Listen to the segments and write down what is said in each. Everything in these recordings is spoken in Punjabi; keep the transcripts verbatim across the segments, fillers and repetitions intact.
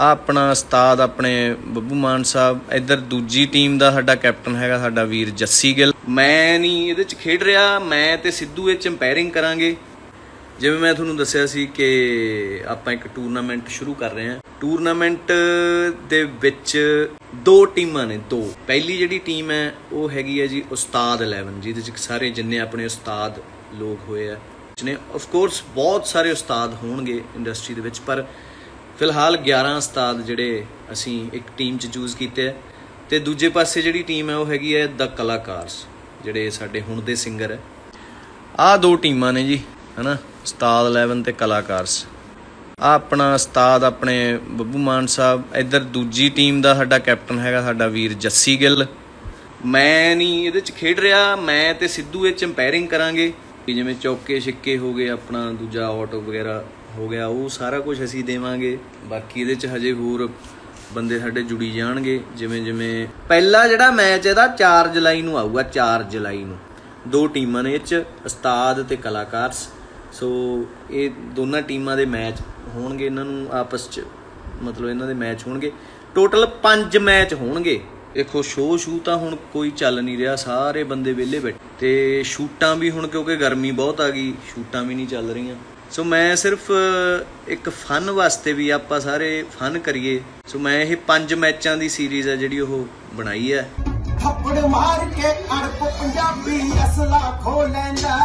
ਆ ਆਪਣਾ ਉਸਤਾਦ ਆਪਣੇ ਬੱਬੂ ਮਾਨ ਸਾਹਿਬ। ਇੱਧਰ ਦੂਜੀ ਟੀਮ ਦਾ ਸਾਡਾ ਕੈਪਟਨ ਹੈਗਾ ਸਾਡਾ ਵੀਰ ਜੱਸੀ ਗਿੱਲ। ਮੈਂ ਨਹੀਂ ਇਹਦੇ 'ਚ ਖੇਡ ਰਿਹਾ, ਮੈਂ ਤੇ ਸਿੱਧੂ ਇਹ 'ਚ ਅੰਪਾਇਰਿੰਗ ਕਰਾਂਗੇ। ਜਿਵੇਂ ਮੈਂ ਤੁਹਾਨੂੰ ਦੱਸਿਆ ਸੀ ਕਿ ਆਪਾਂ ਇੱਕ ਟੂਰਨਾਮੈਂਟ ਸ਼ੁਰੂ ਕਰ ਰਹੇ ਹਾਂ। ਟੂਰਨਾਮੈਂਟ ਦੇ ਵਿੱਚ ਦੋ ਟੀਮਾਂ ਨੇ, ਦੋ। ਪਹਿਲੀ ਜਿਹੜੀ ਟੀਮ ਹੈ ਉਹ ਹੈਗੀ ਹੈ ਜੀ ਉਸਤਾਦ ਇਲੈਵਨ, ਜਿਹਦੇ 'ਚ ਸਾਰੇ ਜਿੰਨੇ ਆਪਣੇ ਉਸਤਾਦ ਲੋਕ ਹੋਏ ਆ ਨੇ। ਆਫਕੋਰਸ ਬਹੁਤ ਸਾਰੇ ਉਸਤਾਦ ਹੋਣਗੇ ਇੰਡਸਟਰੀ ਦੇ ਵਿੱਚ, ਪਰ ਫਿਲਹਾਲ ਗਿਆਰਾਂ ਉਸਤਾਦ ਜਿਹੜੇ ਅਸੀਂ ਇੱਕ ਟੀਮ 'ਚ ਚੂਜ਼ ਕੀਤੇ ਹੈ। ਅਤੇ ਦੂਜੇ ਪਾਸੇ ਜਿਹੜੀ ਟੀਮ ਹੈ ਉਹ ਹੈਗੀ ਹੈ ਦ ਕਲਾਕਾਰਸ, ਜਿਹੜੇ ਸਾਡੇ ਹੁਣ ਦੇ ਸਿੰਗਰ ਹੈ। ਆਹ ਦੋ ਟੀਮਾਂ ਨੇ ਜੀ, ਹੈ ਨਾ, ਉਸਤਾਦ ਇਲੈਵਨ ਅਤੇ ਕਲਾਕਾਰਸ। ਆਹ ਆਪਣਾ ਉਸਤਾਦ ਆਪਣੇ ਬੱਬੂ ਮਾਨ ਸਾਹਿਬ। ਇੱਧਰ ਦੂਜੀ ਟੀਮ ਦਾ ਸਾਡਾ ਕੈਪਟਨ ਹੈਗਾ ਸਾਡਾ ਵੀਰ ਜੱਸੀ ਗਿੱਲ। ਮੈਂ ਨਹੀਂ ਇਹਦੇ 'ਚ ਖੇਡ ਰਿਹਾ, ਮੈਂ ਤੇ ਸਿੱਧੂ ਇਹ 'ਚ ਅੰਪਾਇਰਿੰਗ ਕਰਾਂਗੇ। ਜਿਵੇਂ ਚੌਕੇ ਛਿੱਕੇ ਹੋ ਗਏ, ਆਪਣਾ ਦੂਜਾ ਆਊਟ ਵਗੈਰਾ ਹੋ ਗਿਆ, ਉਹ ਸਾਰਾ ਕੁਝ ਅਸੀਂ ਦੇਵਾਂਗੇ। ਬਾਕੀ ਇਹਦੇ 'ਚ ਹਜੇ ਹੋਰ ਬੰਦੇ ਸਾਡੇ ਜੁੜੀ ਜਾਣਗੇ। ਜਿਵੇਂ ਜਿਵੇਂ ਪਹਿਲਾ ਜਿਹੜਾ ਮੈਚ ਇਹਦਾ ਚਾਰ ਜੁਲਾਈ ਨੂੰ ਆਊਗਾ, ਚਾਰ ਜੁਲਾਈ ਨੂੰ। ਦੋ ਟੀਮਾਂ ਨੇ ਇਹ 'ਚ, ਉਸਤਾਦ ਅਤੇ ਕਲਾਕਾਰਸ। ਸੋ ਇਹ ਦੋਨਾਂ ਟੀਮਾਂ ਦੇ ਮੈਚ ਹੋਣਗੇ, ਇਹਨਾਂ ਨੂੰ ਆਪਸ 'ਚ ਮਤਲਬ ਇਹਨਾਂ ਦੇ ਮੈਚ ਹੋਣਗੇ। ਟੋਟਲ ਪੰਜ ਮੈਚ ਹੋਣਗੇ। ਦੇਖੋ ਸ਼ੋਅ ਸ਼ੂ ਤਾਂ ਹੁਣ ਕੋਈ ਚੱਲ ਨਹੀਂ ਰਿਹਾ, ਸਾਰੇ ਬੰਦੇ ਵਿਹਲੇ ਬੈਠੇ, ਅਤੇ ਸ਼ੂਟਾਂ ਵੀ ਹੁਣ ਕਿਉਂਕਿ ਗਰਮੀ ਬਹੁਤ ਆ ਗਈ, ਸ਼ੂਟਾਂ ਵੀ ਨਹੀਂ ਚੱਲ ਰਹੀਆਂ। ਸੋ ਮੈਂ ਸਿਰਫ ਇੱਕ ਫਨ ਵਾਸਤੇ ਵੀ ਆਪਾਂ ਸਾਰੇ ਫਨ ਕਰੀਏ, ਸੋ ਮੈਂ ਇਹ ਪੰਜ ਮੈਚਾਂ ਦੀ ਸੀਰੀਜ਼ ਹੈ ਜਿਹੜੀ ਉਹ ਬਣਾਈ ਹੈ। ਥੱਪੜ ਮਾਰ ਕੇ ਅਰਬ ਪੰਜਾਬੀ ਅਸਲਾ ਖੋ ਲੈਂਦਾ,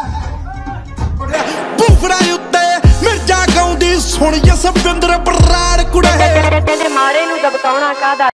ਬੁਫੜਾ ਉੱਤੇ ਮਿਰਜ਼ਾ ਗਾਉਂਦੀ ਸੁਣ ਜਸਵਿੰਦਰ ਬਰਾੜ ਕੁੜੇ, ਤੇਰੇ ਮਾਰੇ ਨੂੰ ਦਬਕਾਉਣਾ ਕਾਹਦਾ।